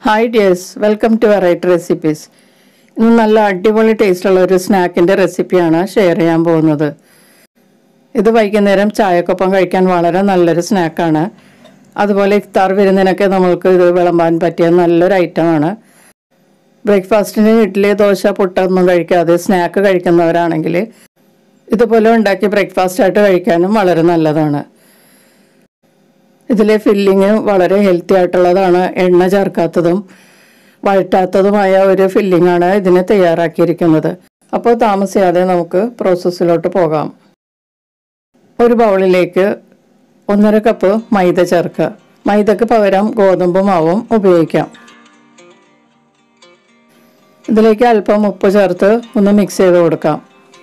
Hi dears, welcome to variety recipes. ഇന്ന് നല്ല അടിപൊളി ടേസ്റ്റുള്ള ഒരു സ്നാക്കിൻ്റെ റെസിപ്പിയാണ് ഷെയർ ചെയ്യാൻ പോകുന്നത്. ഇത് വൈകുന്നേരം ചായക്കൊപ്പം കഴിക്കാൻ വളരെ നല്ലൊരു സ്നാക്കാണ്. അതുപോലെ ഇഫ്താർ വിരുന്നിനൊക്കെ നമുക്ക് ഇത് വിളമ്പാൻ പറ്റിയ നല്ലൊരു ഐറ്റമാണ്. ബ്രേക്ക്ഫാസ്റ്റിന് ഇഡ്ഡലി, ദോശ, പുട്ടൊന്നും കഴിക്കാതെ സ്നാക്ക് കഴിക്കുന്നവരാണെങ്കിൽ ഇതുപോലെ ഉണ്ടാക്കി ബ്രേക്ക്ഫാസ്റ്റായിട്ട് കഴിക്കാനും വളരെ നല്ലതാണ്. ഇതിലെ ഫില്ലിങ് വളരെ ഹെൽത്തി ആയിട്ടുള്ളതാണ്. എണ്ണ ചേർക്കാത്തതും വഴറ്റാത്തതുമായ ഒരു ഫില്ലിങ്ങാണ് ഇതിന് തയ്യാറാക്കിയിരിക്കുന്നത്. അപ്പോൾ താമസിയാതെ നമുക്ക് പ്രോസസ്സിലോട്ട് പോകാം. ഒരു ബൗളിലേക്ക് 1.5 കപ്പ് മൈദ ചേർക്കുക. മൈദക്ക് പകരം ഗോതമ്പ് മാവും ഉപയോഗിക്കാം. ഇതിലേക്ക് അല്പം ഉപ്പ് ചേർത്ത് ഒന്ന് മിക്സ് ചെയ്ത് കൊടുക്കാം.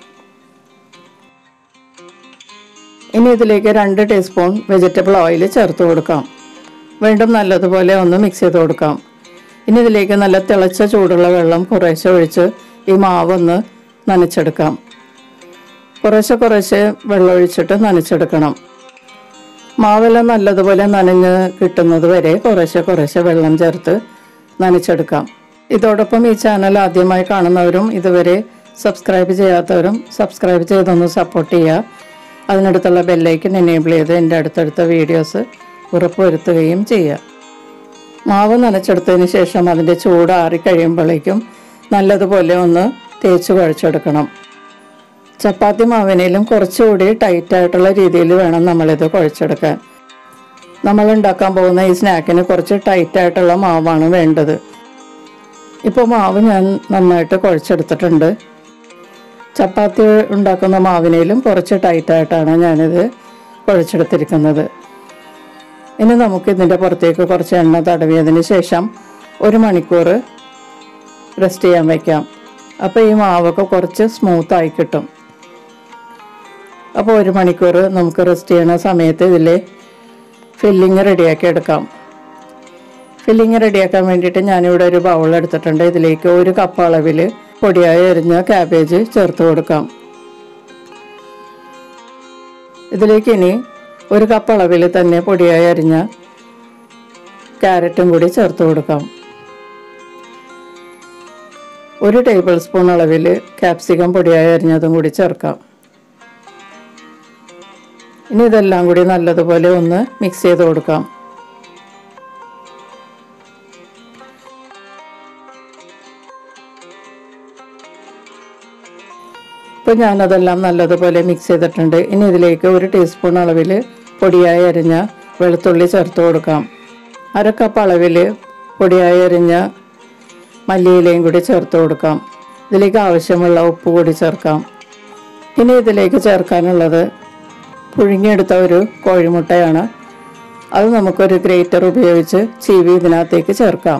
ഇനി ഇതിലേക്ക് 2 ടീസ്പൂൺ വെജിറ്റബിൾ ഓയിൽ ചേർത്ത് കൊടുക്കാം. വീണ്ടും നല്ലതുപോലെ ഒന്ന് മിക്സ് ചെയ്ത് കൊടുക്കാം. ഇനി ഇതിലേക്ക് നല്ല തിളച്ച ചൂടുള്ള വെള്ളം കുറേശ്ശെ ഒഴിച്ച് ഈ മാവൊന്ന് നനച്ചെടുക്കാം. കുറേശ്ശെ വെള്ളം ഒഴിച്ചിട്ട് നനച്ചെടുക്കണം. മാവെല്ലാം നല്ലതുപോലെ നനഞ്ഞ് കിട്ടുന്നത് വരെ കുറേശ്ശെ വെള്ളം ചേർത്ത് നനച്ചെടുക്കാം. ഇതോടൊപ്പം ഈ ചാനൽ ആദ്യമായി കാണുന്നവരും ഇതുവരെ സബ്സ്ക്രൈബ് ചെയ്യാത്തവരും സബ്സ്ക്രൈബ് ചെയ്തൊന്ന് സപ്പോർട്ട് ചെയ്യുക. അതിനടുത്തുള്ള ബെല്ലൈക്കൻ എനേബിൾ ചെയ്ത് എൻ്റെ അടുത്തടുത്ത വീഡിയോസ് ഉറപ്പുവരുത്തുകയും ചെയ്യുക. മാവ് നനച്ചെടുത്തതിന് ശേഷം അതിൻ്റെ ചൂട് ആറിക്കഴിയുമ്പോഴേക്കും നല്ലതുപോലെ ഒന്ന് തേച്ച് കുഴച്ചെടുക്കണം. ചപ്പാത്തി മാവിനേലും കുറച്ചുകൂടി ടൈറ്റായിട്ടുള്ള രീതിയിൽ വേണം നമ്മളിത് കുഴച്ചെടുക്കാൻ. നമ്മൾ ഉണ്ടാക്കാൻ പോകുന്ന ഈ സ്നാക്കിന് കുറച്ച് ടൈറ്റായിട്ടുള്ള മാവാണ് വേണ്ടത്. ഇപ്പോൾ മാവ് ഞാൻ നന്നായിട്ട് കുഴച്ചെടുത്തിട്ടുണ്ട്. ചപ്പാത്തി ഉണ്ടാക്കുന്ന മാവിനേലും കുറച്ച് ടൈറ്റായിട്ടാണ് ഞാനിത് കുഴച്ചെടുത്തിരിക്കുന്നത്. ഇനി നമുക്ക് ഇതിൻ്റെ പുറത്തേക്ക് കുറച്ച് എണ്ണ തടവിയതിന് ശേഷം 1 മണിക്കൂർ റെസ്റ്റ് ചെയ്യാൻ വയ്ക്കാം. അപ്പോൾ ഈ മാവൊക്കെ കുറച്ച് സ്മൂത്തായി കിട്ടും. അപ്പോൾ 1 മണിക്കൂർ നമുക്ക് റെസ്റ്റ് ചെയ്യുന്ന സമയത്ത് ഇതിൽ ഫില്ലിങ് റെഡിയാക്കി എടുക്കാം. ഫില്ലിങ് റെഡിയാക്കാൻ വേണ്ടിയിട്ട് ഞാനിവിടെ ഒരു ബൗൾ എടുത്തിട്ടുണ്ട്. ഇതിലേക്ക് 1 കപ്പ് അളവിൽ പൊടിയായി അരിഞ്ഞ ക്യാബേജ് ചേർത്ത് കൊടുക്കാം. ഇതിലേക്ക് ഇനി 1 കപ്പ് അളവിൽ തന്നെ പൊടിയായി അരിഞ്ഞ ക്യാരറ്റും കൂടി ചേർത്ത് കൊടുക്കാം. 1 ടേബിൾ സ്പൂൺ അളവിൽ ക്യാപ്സിക്കം പൊടിയായി അരിഞ്ഞതും കൂടി ചേർക്കാം. ഇനി ഇതെല്ലാം കൂടി നല്ലതുപോലെ ഒന്ന് മിക്സ് ചെയ്ത് കൊടുക്കാം. ഇപ്പോൾ ഞാനതെല്ലാം നല്ലതുപോലെ മിക്സ് ചെയ്തിട്ടുണ്ട്. ഇനി ഇതിലേക്ക് 1 ടീസ്പൂൺ അളവിൽ പൊടിയായി അരിഞ്ഞ വെളുത്തുള്ളി ചേർത്ത് കൊടുക്കാം. 1/2 കപ്പ് അളവിൽ പൊടിയായി അരിഞ്ഞ മല്ലിയിലയും കൂടി ചേർത്ത് കൊടുക്കാം. ഇതിലേക്ക് ആവശ്യമുള്ള ഉപ്പ് കൂടി ചേർക്കാം. ഇനി ഇതിലേക്ക് ചേർക്കാനുള്ളത് പുഴുങ്ങിയെടുത്ത ഒരു കോഴിമുട്ടയാണ്. അത് നമുക്കൊരു ഗ്രേറ്റർ ഉപയോഗിച്ച് ചീവി ഇതിനകത്തേക്ക് ചേർക്കാം.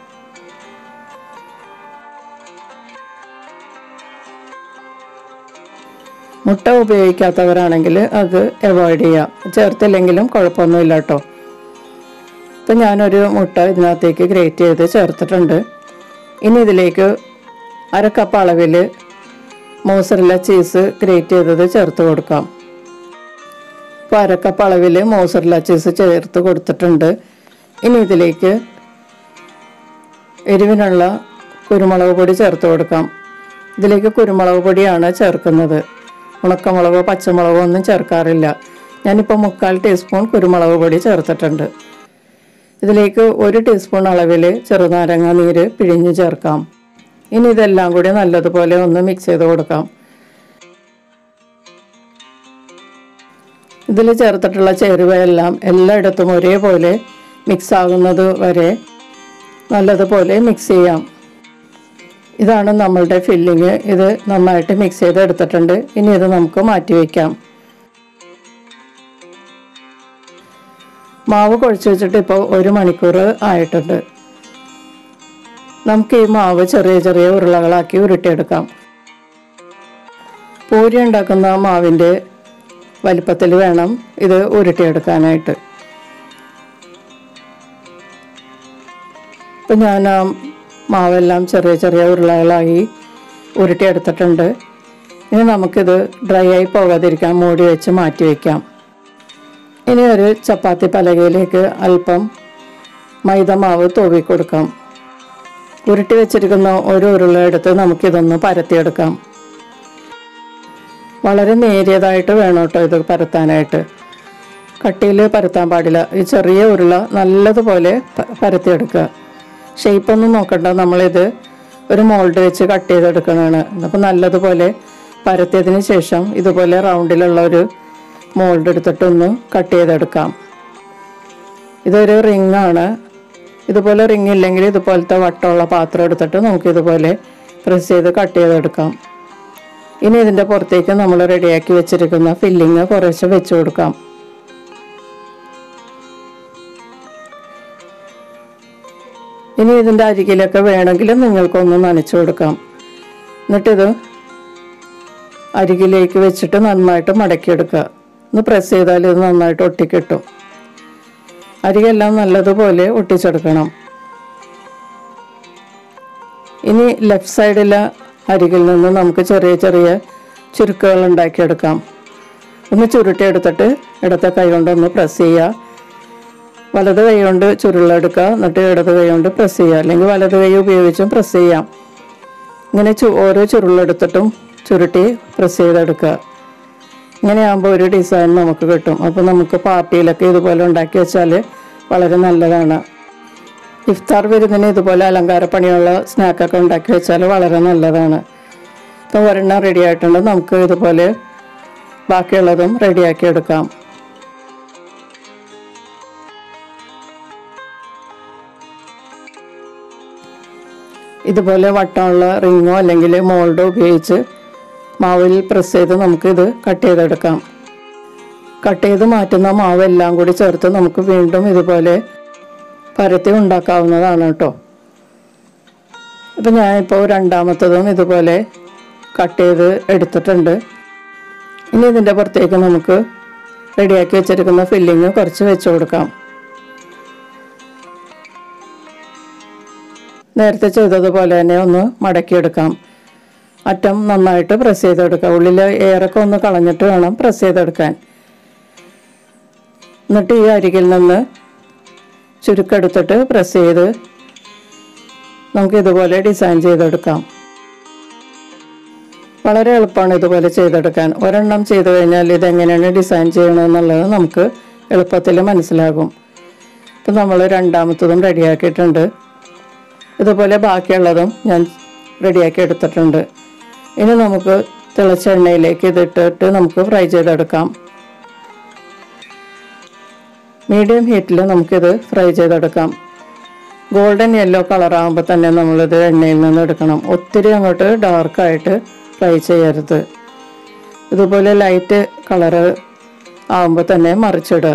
മുട്ട ഉപയോഗിക്കാത്തവരാണെങ്കിൽ അത് അവോയ്ഡ് ചെയ്യാം. ചേർത്തില്ലെങ്കിലും കുഴപ്പമൊന്നുമില്ല കേട്ടോ. ഇപ്പം ഞാനൊരു മുട്ട ഇതിനകത്തേക്ക് ഗ്രേറ്റ് ചെയ്ത് ചേർത്തിട്ടുണ്ട്. ഇനി ഇതിലേക്ക് 1/2 കപ്പ് അളവിൽ മോസറല്ല ചീസ് ഗ്രേറ്റ് ചെയ്തത് ചേർത്ത് കൊടുക്കാം. ഇപ്പോൾ 1/2 കപ്പ് അളവിൽ മോസറല്ല ചീസ് ചേർത്ത് കൊടുത്തിട്ടുണ്ട്. ഇനി ഇതിലേക്ക് എരിവിനുള്ള കുരുമുളക് പൊടി ചേർത്ത് കൊടുക്കാം. ഇതിലേക്ക് കുരുമുളക് പൊടിയാണ് ചേർക്കുന്നത്. ഉണക്കമുളകോ പച്ചമുളകോ ഒന്നും ചേർക്കാറില്ല. ഞാനിപ്പോൾ 3/4 ടീസ്പൂൺ കുരുമുളക് പൊടി ചേർത്തിട്ടുണ്ട്. ഇതിലേക്ക് 1 ടീസ്പൂൺ അളവിൽ ചെറുനാരങ്ങ നീര് പിഴിഞ്ഞ് ചേർക്കാം. ഇനി ഇതെല്ലാം കൂടി നല്ലതുപോലെ ഒന്ന് മിക്സ് ചെയ്ത് കൊടുക്കാം. ഇതിൽ ചേർത്തിട്ടുള്ള ചേരുവയെല്ലാം എല്ലായിടത്തും ഒരേപോലെ മിക്സ് ആകുന്നത് വരെ നല്ലതുപോലെ മിക്സ് ചെയ്യാം. ഇതാണ് നമ്മളുടെ ഫില്ലിങ്. ഇത് നന്നായിട്ട് മിക്സ് ചെയ്തെടുത്തിട്ടുണ്ട്. ഇനി ഇത് നമുക്ക് മാറ്റി വയ്ക്കാം. മാവ് കുഴച്ച് വെച്ചിട്ട് ഇപ്പോൾ 1 മണിക്കൂർ ആയിട്ടുണ്ട്. നമുക്ക് ഈ മാവ് ചെറിയ ഉരുളകളാക്കി ഉരുട്ടിയെടുക്കാം. പൂരി ഉണ്ടാക്കുന്ന മാവിൻ്റെ വലിപ്പത്തിൽ വേണം ഇത് ഉരുട്ടിയെടുക്കാനായിട്ട്. ഇപ്പം ഞാൻ മാവെല്ലാം ചെറിയ ഉരുളകളായി ഉരുട്ടിയെടുത്തിട്ടുണ്ട്. ഇനി നമുക്കിത് ഡ്രൈ ആയി പോകാതിരിക്കാൻ മൂടി വെച്ച് മാറ്റി വയ്ക്കാം. ഇനി ഒരു ചപ്പാത്തി പലകയിലേക്ക് അല്പം മൈദ മാവ് തൂവി കൊടുക്കാം. ഉരുട്ടി വെച്ചിരിക്കുന്ന ഒരു ഉരുള എടുത്ത് നമുക്കിതൊന്ന് പരത്തിയെടുക്കാം. വളരെ നേരിയതായിട്ട് വേണം കേട്ടോ ഇത് പരത്താനായിട്ട്. കട്ടിയിൽ പരത്താൻ പാടില്ല. ഈ ചെറിയ ഉരുള നല്ലതുപോലെ പരത്തിയെടുക്കുക. ഷേപ്പൊന്നും നോക്കണ്ട, നമ്മളിത് ഒരു മോൾഡ് വെച്ച് കട്ട് ചെയ്തെടുക്കണതാണ്. അപ്പോൾ നല്ലതുപോലെ പരത്തിയതിന് ശേഷം ഇതുപോലെ റൗണ്ടിലുള്ള ഒരു മോൾഡ് എടുത്തിട്ടൊന്ന് കട്ട് ചെയ്തെടുക്കാം. ഇതൊരു റിങ്ങാണ്. ഇതുപോലെ റിങ് ഇല്ലെങ്കിൽ ഇതുപോലത്തെ വട്ടമുള്ള പാത്രം എടുത്തിട്ട് നമുക്കിതുപോലെ പ്രസ് ചെയ്ത് കട്ട് ചെയ്തെടുക്കാം. ഇനി ഇതിൻ്റെ പുറത്തേക്ക് നമ്മൾ റെഡിയാക്കി വെച്ചിരിക്കുന്ന ഫില്ലിങ് കുറേശ്ശെ വെച്ച് കൊടുക്കാം. ഇനി ഇതിൻ്റെ അരികിലൊക്കെ വേണമെങ്കിൽ നിങ്ങൾക്കൊന്ന് നനച്ചു കൊടുക്കാം. എന്നിട്ടിത് അരികിലേക്ക് വെച്ചിട്ട് നന്നായിട്ട് മടക്കിയെടുക്കുക. ഒന്ന് പ്രസ് ചെയ്താൽ ഇത് നന്നായിട്ട് ഒട്ടിക്കിട്ടും. അരികെല്ലാം നല്ലതുപോലെ ഒട്ടിച്ചെടുക്കണം. ഇനി ലെഫ്റ്റ് സൈഡിലെ അരികിൽ നിന്ന് നമുക്ക് ചെറിയ ചെറിയ ചുരുക്കുകൾ ഉണ്ടാക്കിയെടുക്കാം. ഒന്ന് ചുരുട്ടിയെടുത്തിട്ട് ഇടത്തെ കൈ കൊണ്ടൊന്ന് പ്രസ് ചെയ്യുക. വലത് കൈ കൊണ്ട് ചുരുളെടുക്കുക, എന്നിട്ട് ഇടത് കൈ കൊണ്ട് പ്രസ് ചെയ്യുക, അല്ലെങ്കിൽ വലത് കൈ ഉപയോഗിച്ചും പ്രസ് ചെയ്യാം. ഇങ്ങനെ ഓരോ ചുരുളെടുത്തിട്ടും ചുരുട്ടി പ്രസ് ചെയ്തെടുക്കുക. ഇങ്ങനെയാകുമ്പോൾ ഒരു ഡിസൈൻ നമുക്ക് കിട്ടും. അപ്പോൾ നമുക്ക് പാർട്ടിയിലൊക്കെ ഇതുപോലെ ഉണ്ടാക്കി വെച്ചാൽ വളരെ നല്ലതാണ്. ഇഫ്താർ വിരുന്നിന് ഇതുപോലെ അലങ്കാരപ്പണിയുള്ള സ്നാക്കൊക്കെ ഉണ്ടാക്കി വെച്ചാൽ വളരെ നല്ലതാണ്. ഇപ്പോൾ ഒരെണ്ണം റെഡി ആയിട്ടുണ്ട്. നമുക്ക് ഇതുപോലെ ബാക്കിയുള്ളതും റെഡിയാക്കി എടുക്കാം. ഇതുപോലെ വട്ടമുള്ള റിങ്ങോ അല്ലെങ്കിൽ മോൾഡോ ഉപയോഗിച്ച് മാവിൽ പ്രസ് ചെയ്ത് നമുക്കിത് കട്ട് ചെയ്തെടുക്കാം. കട്ട് ചെയ്ത് മാറ്റുന്ന മാവെല്ലാം കൂടി ചേർത്ത് നമുക്ക് വീണ്ടും ഇതുപോലെ പരത്തി ഉണ്ടാക്കാവുന്നതാണ് കേട്ടോ. ഇപ്പം ഞാനിപ്പോൾ രണ്ടാമത്തതും ഇതുപോലെ കട്ട് ചെയ്ത് എടുത്തിട്ടുണ്ട്. ഇനി ഇതിൻ്റെ പുറത്തേക്ക് നമുക്ക് റെഡിയാക്കി വെച്ചിരിക്കുന്ന ഫില്ലിങ് കുറച്ച് വെച്ച് കൊടുക്കാം. നേരത്തെ ചെയ്തതുപോലെ തന്നെ ഒന്ന് മടക്കിയെടുക്കാം. അറ്റം നന്നായിട്ട് പ്രസ് ചെയ്തെടുക്കുക. ഉള്ളിൽ എയറൊക്കെ ഒന്ന് കളഞ്ഞിട്ട് വേണം പ്രസ് ചെയ്തെടുക്കാൻ. എന്നിട്ട് ഈ അരികിൽ നിന്ന് ചുരുക്കെടുത്തിട്ട് പ്രസ് ചെയ്ത് നമുക്കിതുപോലെ ഡിസൈൻ ചെയ്തെടുക്കാം. വളരെ എളുപ്പമാണ് ഇതുപോലെ ചെയ്തെടുക്കാൻ. ഒരെണ്ണം ചെയ്ത് കഴിഞ്ഞാൽ ഇതെങ്ങനെയാണ് ഡിസൈൻ ചെയ്യണമെന്നുള്ളത് നമുക്ക് എളുപ്പത്തിൽ മനസ്സിലാകും. ഇപ്പം നമ്മൾ രണ്ടാമത്തതും റെഡിയാക്കിയിട്ടുണ്ട്. ഇതുപോലെ ബാക്കിയുള്ളതും ഞാൻ റെഡിയാക്കി എടുത്തിട്ടുണ്ട്. ഇനി നമുക്ക് തിളച്ച എണ്ണയിലേക്ക് ഇതിട്ടിട്ട് നമുക്ക് ഫ്രൈ ചെയ്തെടുക്കാം. മീഡിയം ഹീറ്റിൽ നമുക്കിത് ഫ്രൈ ചെയ്തെടുക്കാം. ഗോൾഡൻ യെല്ലോ കളറാകുമ്പോൾ തന്നെ നമ്മളിത് എണ്ണയിൽ നിന്ന് എടുക്കണം. ഒത്തിരി അങ്ങോട്ട് ഡാർക്കായിട്ട് ഫ്രൈ ചെയ്യരുത്. ഇതുപോലെ ലൈറ്റ് കളറ് ആകുമ്പോൾ തന്നെ മറിച്ചിടുക.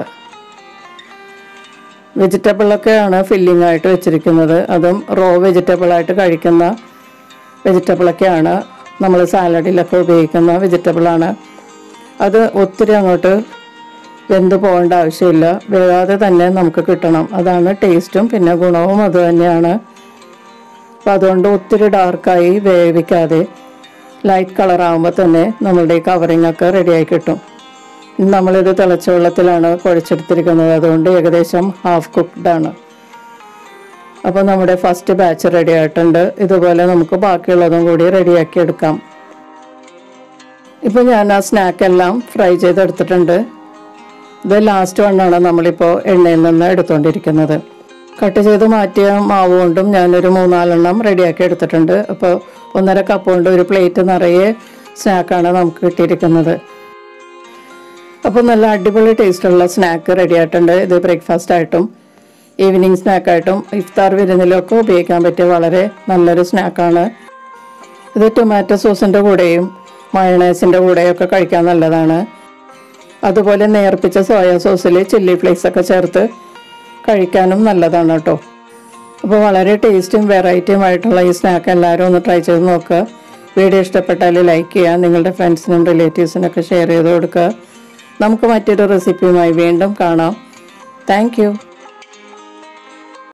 വെജിറ്റബിളൊക്കെയാണ് ഫില്ലിംഗ് ആയിട്ട് വെച്ചിരിക്കുന്നത്. അതും റോ വെജിറ്റബിളായിട്ട് കഴിക്കുന്ന വെജിറ്റബിളൊക്കെയാണ്. നമ്മൾ സാലഡിലൊക്കെ ഉപയോഗിക്കുന്ന വെജിറ്റബിളാണ്. അത് ഒത്തിരി അങ്ങോട്ട് വെന്ത് പോകേണ്ട ആവശ്യമില്ല. വേകാതെ തന്നെ നമുക്ക് കിട്ടണം. അതാണ് ടേസ്റ്റും പിന്നെ ഗുണവും അത് തന്നെയാണ്. അപ്പോൾ അതുകൊണ്ട് ഒത്തിരി ഡാർക്കായി വേവിക്കാതെ ലൈറ്റ് കളറാകുമ്പോൾ തന്നെ നമ്മളുടെ ഈ കവറിങ്ങൊക്കെ റെഡിയായി കിട്ടും. നമ്മളിത് തിളച്ച വെള്ളത്തിലാണ് കുഴച്ചെടുത്തിരിക്കുന്നത്. അതുകൊണ്ട് ഏകദേശം ഹാഫ് കുക്ക്ഡാണ്. അപ്പോൾ നമ്മുടെ ഫസ്റ്റ് ബാച്ച് റെഡി ആയിട്ടുണ്ട്. ഇതുപോലെ നമുക്ക് ബാക്കിയുള്ളതും കൂടി റെഡിയാക്കി എടുക്കാം. ഇപ്പോൾ ഞാൻ ആ സ്നാക്കെല്ലാം ഫ്രൈ ചെയ്തെടുത്തിട്ടുണ്ട്. ഇത് ലാസ്റ്റ് വണ്ണാണ് നമ്മളിപ്പോൾ എണ്ണയിൽ നിന്ന് എടുത്തുകൊണ്ടിരിക്കുന്നത്. കട്ട് ചെയ്ത് മാറ്റിയ മാവ് കൊണ്ടും ഞാനൊരു 3-4 റെഡിയാക്കി എടുത്തിട്ടുണ്ട്. അപ്പോൾ 1.5 കപ്പ് കൊണ്ട് ഒരു പ്ലേറ്റ് നിറയെ സ്നാക്കാണ് നമുക്ക് കിട്ടിയിരിക്കുന്നത്. അപ്പോൾ നല്ല അടിപൊളി ടേസ്റ്റുള്ള സ്നാക്ക് റെഡി ആയിട്ടുണ്ട്. ഇത് ബ്രേക്ക്ഫാസ്റ്റ് ആയിട്ടും ഈവനിങ് സ്നാക്കായിട്ടും ഇഫ്താർ വിരുന്നിലൊക്കെ ഉപയോഗിക്കാൻ പറ്റിയ വളരെ നല്ലൊരു സ്നാക്കാണ്. ഇത് ടൊമാറ്റോ സോസിൻ്റെ കൂടെയും മയണൈസിൻ്റെ കൂടെയൊക്കെ കഴിക്കാൻ നല്ലതാണ്. അതുപോലെ നേർപ്പിച്ച സോയാ സോസിൽ ചില്ലി ഫ്ലേക്സ് ഒക്കെ ചേർത്ത് കഴിക്കാനും നല്ലതാണ് കേട്ടോ. അപ്പോൾ വളരെ ടേസ്റ്റും വെറൈറ്റിയുമായിട്ടുള്ള ഈ സ്നാക്ക് എല്ലാവരും ഒന്ന് ട്രൈ ചെയ്ത് നോക്കുക. വീഡിയോ ഇഷ്ടപ്പെട്ടാൽ ലൈക്ക് ചെയ്യുക. നിങ്ങളുടെ ഫ്രണ്ട്സിനും റിലേറ്റീവ്സിനൊക്കെ ഷെയർ ചെയ്ത് കൊടുക്കുക. നമുക്ക് മറ്റൊരു റെസിപ്പിയുമായി വീണ്ടും കാണാം. Thank U.